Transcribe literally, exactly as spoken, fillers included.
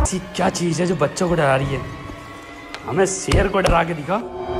ऐसी क्या चीज़ है जो बच्चों को डरा रही है? हमें शेर को डरा के दिखा।